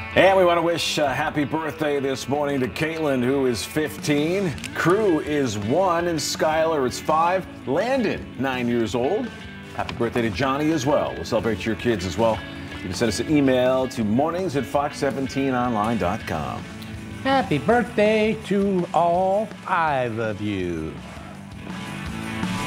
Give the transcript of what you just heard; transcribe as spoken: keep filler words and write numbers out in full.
And we want to wish a happy birthday this morning to Caitlin, who is fifteen. Crew is one, and Skylar is five. Landon, nine years old. Happy birthday to Johnny as well. We'll celebrate your kids as well. You can send us an email to mornings at fox seventeen online dot com. Happy birthday to all five of you.